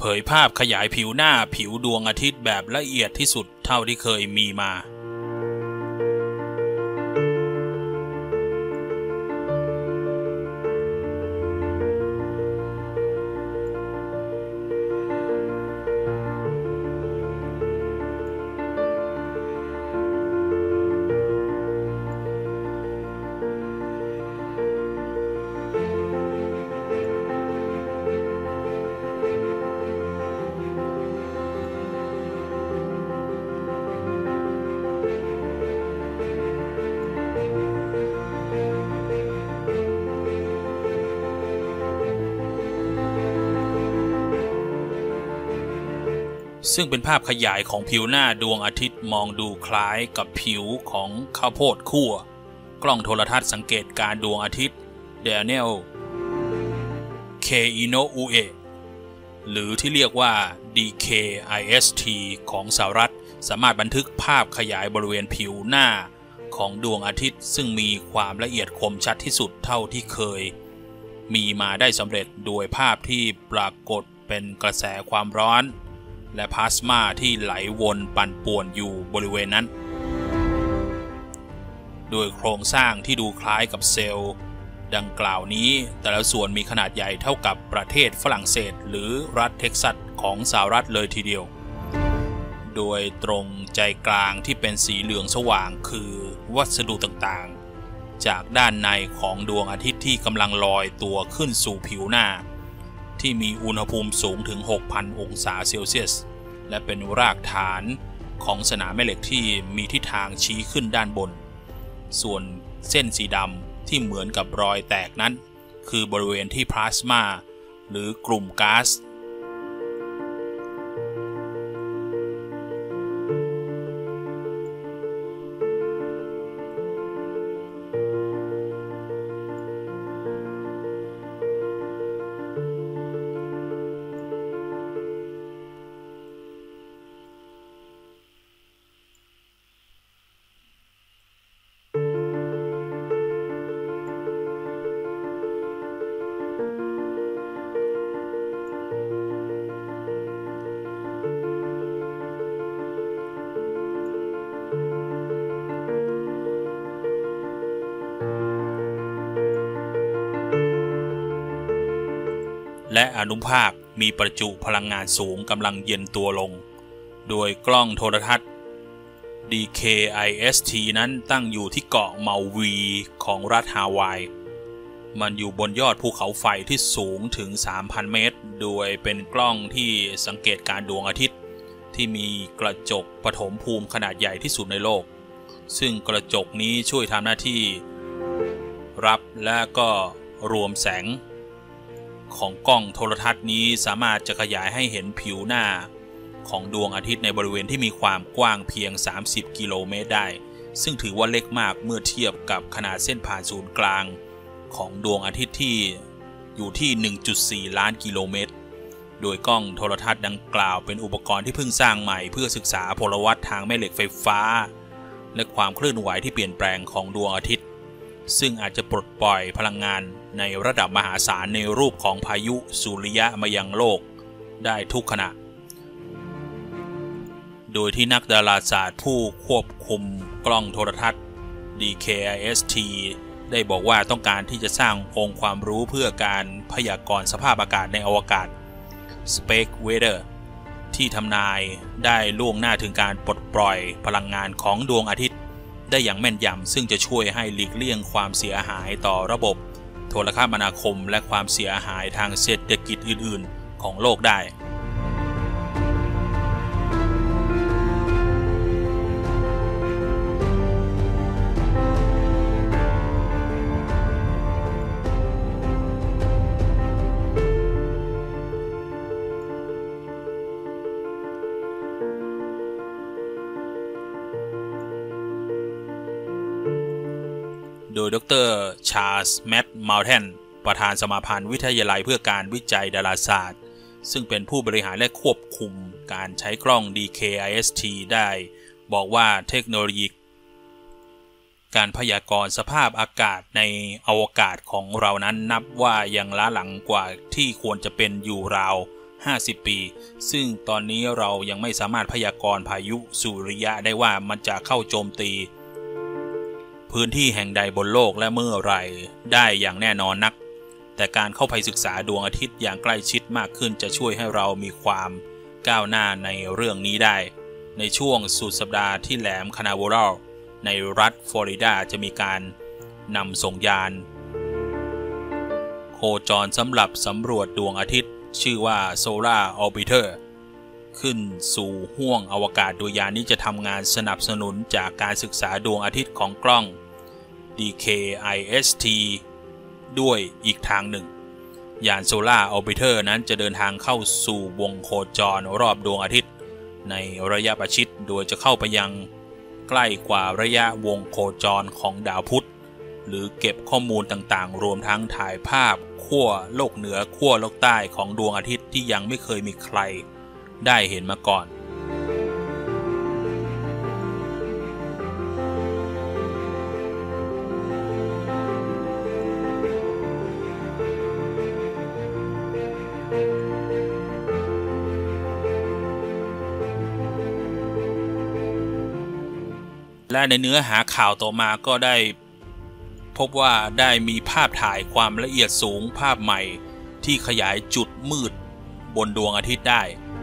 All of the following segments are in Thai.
ยภาพขยายผิวหน้าผิวดวงอาทิตย์แบบละเอียดที่สุดเท่าที่เคยมีมาซึ่งเป็นภาพขยายของผิวหน้าดวงอาทิตย์มองดูคล้ายกับผิวของข้าวโพดคั่วกล้องโทรทัศน์สังเกตการดวงอาทิตย์เดนิเอล เคอิโนอุเอะหรือที่เรียกว่า DKIST ของสหรัฐสามารถบันทึกภาพขยายบริเวณผิวหน้าของดวงอาทิตย์ซึ่งมีความละเอียดคมชัดที่สุดเท่าที่เคยมีมาได้สำเร็จโดยภาพที่ปรากฏเป็นกระแสความร้อนและพลาสมาที่ไหลวนปั่นป่วนอยู่บริเวณนั้นโดยโครงสร้างที่ดูคล้ายกับเซลล์ดังกล่าวนี้แต่ละส่วนมีขนาดใหญ่เท่ากับประเทศฝรั่งเศสหรือรัฐเท็กซัสของสหรัฐเลยทีเดียวโดยตรงใจกลางที่เป็นสีเหลืองสว่างคือวัสดุต่างๆจากด้านในของดวงอาทิตย์ที่กำลังลอยตัวขึ้นสู่ผิวหน้าที่มีอุณหภูมิสูงถึง 6,000 องศาเซลเซียสและเป็นรากฐานของสนามแม่เหล็กที่มีทิศทางชี้ขึ้นด้านบนส่วนเส้นสีดำที่เหมือนกับรอยแตกนั้นคือบริเวณที่พลาสมาหรือกลุ่มก๊าซและอนุภาคมีประจุพลังงานสูงกำลังเย็นตัวลงโดยกล้องโทรทัศน์ DKIST นั้นตั้งอยู่ที่เกาะเมาวีของรัฐฮาวายมันอยู่บนยอดภูเขาไฟที่สูงถึง 3,000 เมตรโดยเป็นกล้องที่สังเกตการดวงอาทิตย์ที่มีกระจกปฐมภูมิขนาดใหญ่ที่สุดในโลกซึ่งกระจกนี้ช่วยทำหน้าที่รับและก็รวมแสงของกล้องโทรทัศน์นี้สามารถจะขยายให้เห็นผิวหน้าของดวงอาทิตย์ในบริเวณที่มีความกว้างเพียง30กิโลเมตรได้ซึ่งถือว่าเล็กมากเมื่อเทียบกับขนาดเส้นผ่านศูนย์กลางของดวงอาทิตย์ที่อยู่ที่ 1.4 ล้านกิโลเมตรโดยกล้องโทรทัศน์ดังกล่าวเป็นอุปกรณ์ที่เพิ่งสร้างใหม่เพื่อศึกษาพลวัตทางแม่เหล็กไฟฟ้าและความเคลื่อนไหวที่เปลี่ยนแปลงของดวงอาทิตย์ซึ่งอาจจะปลดปล่อยพลังงานในระดับมหาศาลในรูปของพายุสุริยะมายังโลกได้ทุกขณะโดยที่นักดาราศาสตร์ผู้ควบคุมกล้องโทรทัศน์ DKIST ได้บอกว่าต้องการที่จะสร้างองค์ความรู้เพื่อการพยากรณ์สภาพอากาศในอวกาศ Space Weather ที่ทำนายได้ล่วงหน้าถึงการปลดปล่อยพลังงานของดวงอาทิตย์ได้อย่างแม่นยำซึ่งจะช่วยให้หลีกเลี่ยงความเสียหายต่อระบบโทรคมนาคมและความเสียหายทางเศรษฐกิจอื่นๆของโลกได้ โดยดร.ชาร์ลส์ แมตต์ มัลเทนประธานสมาพันธ์วิทยาลัยเพื่อการวิจัยดาราศาสตร์ซึ่งเป็นผู้บริหารและควบคุมการใช้กล้อง DKIST ได้บอกว่าเทคโนโลยีการพยากรณ์สภาพอากาศในอวกาศของเรานั้นนับว่ายังล้าหลังกว่าที่ควรจะเป็นอยู่ราว 50 ปี ซึ่งตอนนี้เรายังไม่สามารถพยากรณ์พายุสุริยะได้ว่ามันจะเข้าโจมตีพื้นที่แห่งใดบนโลกและเมื่อไรได้อย่างแน่นอนนักแต่การเข้าไปศึกษาดวงอาทิตย์อย่างใกล้ชิดมากขึ้นจะช่วยให้เรามีความก้าวหน้าในเรื่องนี้ได้ในช่วงสุดสัปดาห์ที่แหลมคานาเวอรัลในรัฐฟลอริดาจะมีการนำส่งยานโคจรสำหรับสำรวจดวงอาทิตย์ชื่อว่า Solar Orbiter ขึ้นสู่ห้วงอวกาศโดยยานนี้จะทำงานสนับสนุนจากการศึกษาดวงอาทิตย์ของกล้อง DKIST ด้วยอีกทางหนึ่งยาน Solar Orbiter นั้นจะเดินทางเข้าสู่วงโคจรรอบดวงอาทิตย์ในระยะประชิดโดยจะเข้าไปยังใกล้กว่าระยะวงโคจรของดาวพุธหรือเก็บข้อมูลต่างๆรวมทั้งถ่ายภาพขั้วโลกเหนือขั้วโลกใต้ของดวงอาทิตย์ที่ยังไม่เคยมีใครได้เห็นมาก่อนและในเนื้อหาข่าวต่อมาก็ได้พบว่าได้มีภาพถ่ายความละเอียดสูงภาพใหม่ที่ขยายจุดมืดบนดวงอาทิตย์ได้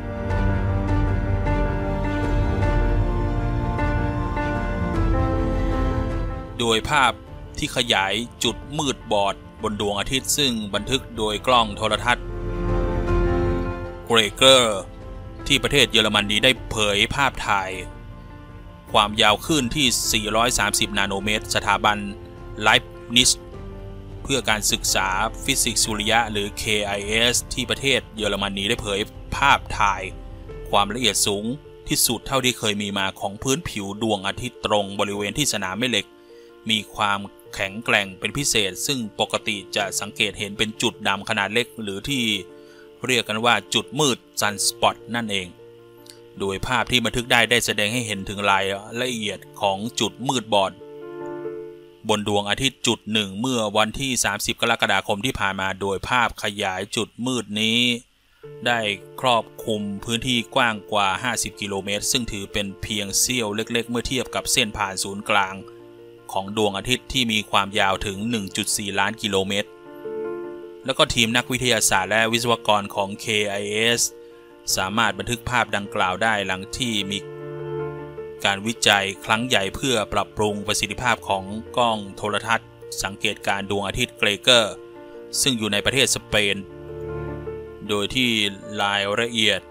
โดยภาพที่ขยายจุดมืดบอดบนดวงอาทิตย์ซึ่งบันทึกโดยกล้องโทรทัศน์เกรเกอร์ที่ประเทศเยอรมนีได้เผยภาพถ่ายความยาวคลื่นที่430นาโนเมตรสถาบันไลฟ์นิชเพื่อการศึกษาฟิสิกส์สุริยะหรือ KIS ที่ประเทศเยอรมนีได้เผยภาพถ่ายความละเอียดสูงที่สุดเท่าที่เคยมีมาของพื้นผิวดวงอาทิตย์ตรงบริเวณที่สนามแม่เหล็กมีความแข็งแกร่งเป็นพิเศษซึ่งปกติจะสังเกตเห็นเป็นจุดดำขนาดเล็กหรือที่เรียกกันว่าจุดมืด Sunspot นั่นเองโดยภาพที่บันทึกได้แสดงให้เห็นถึงรายละเอียดของจุดมืดบอดบนดวงอาทิตย์จุดหนึ่งเมื่อวันที่30 กรกฎาคมที่ผ่านมาโดยภาพขยายจุดมืดนี้ได้ครอบคลุมพื้นที่กว้างกว่า50 กิโลเมตรซึ่งถือเป็นเพียงเสี้ยวเล็กๆเมื่อเทียบกับเส้นผ่านศูนย์กลางของดวงอาทิตย์ที่มีความยาวถึง 1.4 ล้านกิโลเมตรแล้วก็ทีมนักวิทยาศาสตร์และวิศวกรของ KIS สามารถบันทึกภาพดังกล่าวได้หลังที่มีการวิจัยครั้งใหญ่เพื่อปรับปรุงประสิทธิภาพของกล้องโทรทัศน์สังเกตการดวงอาทิตย์เกรเกอร์ซึ่งอยู่ในประเทศสเปนโดยที่รายละเอียด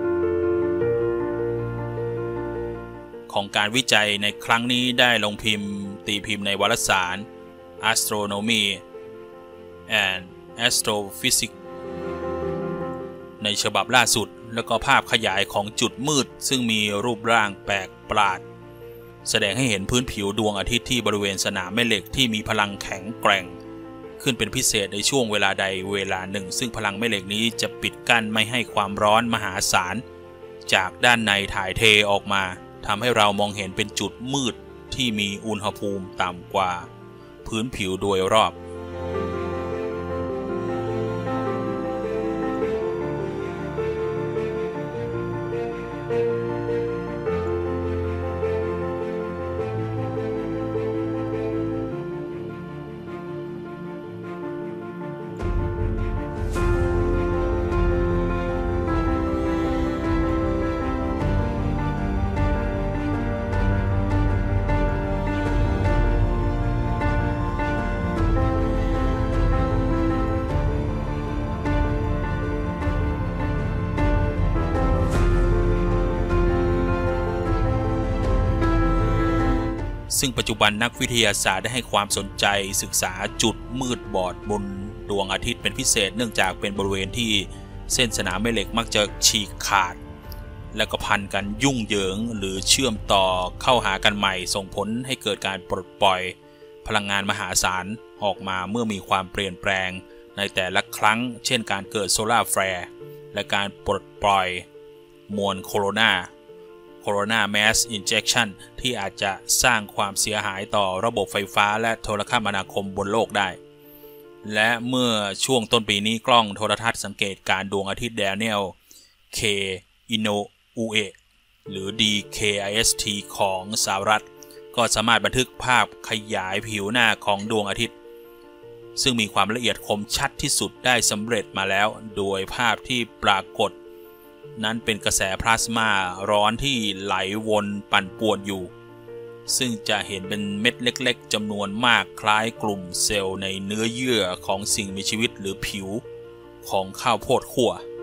ของการวิจัยในครั้งนี้ได้ลงตีพิมพ์ในวารสาร Astronomy and Astrophysics ในฉบับล่าสุดแล้วก็ภาพขยายของจุดมืดซึ่งมีรูปร่างแปลกประหลาดแสดงให้เห็นพื้นผิวดวงอาทิตย์ที่บริเวณสนามแม่เหล็กที่มีพลังแข็งแกร่งขึ้นเป็นพิเศษในช่วงเวลาใดเวลาหนึ่งซึ่งพลังแม่เหล็กนี้จะปิดกั้นไม่ให้ความร้อนมหาศาลจากด้านในถ่ายเทออกมาทำให้เรามองเห็นเป็นจุดมืดที่มีอุณหภูมิต่ำกว่าพื้นผิวโดยรอบ ซึ่งปัจจุบันนักวิทยาศาสตร์ได้ให้ความสนใจศึกษาจุดมืดบอดบนดวงอาทิตย์เป็นพิเศษเนื่องจากเป็นบริเวณที่เส้นสนามแม่เหล็กมักจะฉีกขาดและก็พันกันยุ่งเหยิงหรือเชื่อมต่อเข้าหากันใหม่ส่งผลให้เกิดการปลดปล่อยพลังงานมหาศาลออกมาเมื่อมีความเปลี่ยนแปลงในแต่ละครั้งเช่นการเกิดโซลาร์แฟร์และการปลดปล่อยมวลโคโรนาแมสอินเจคชันที่อาจจะสร้างความเสียหายต่อระบบไฟฟ้าและโทรคมนาคมบนโลกได้และเมื่อช่วงต้นปีนี้กล้องโทรทัศน์สังเกตการดวงอาทิตย์แดเนียล K Inoue หรือ DKIST ของสหรัฐก็สามารถบันทึกภาพขยายผิวหน้าของดวงอาทิตย์ซึ่งมีความละเอียดคมชัดที่สุดได้สำเร็จมาแล้วโดยภาพที่ปรากฏนั้นเป็นกระแสพลาสมาร้อนที่ไหลวนปั่นป่วนอยู่ซึ่งจะเห็นเป็นเม็ดเล็กๆจำนวนมากคล้ายกลุ่มเซลล์ในเนื้อเยื่อของสิ่งมีชีวิตหรือผิวของข้าวโพดคั่ว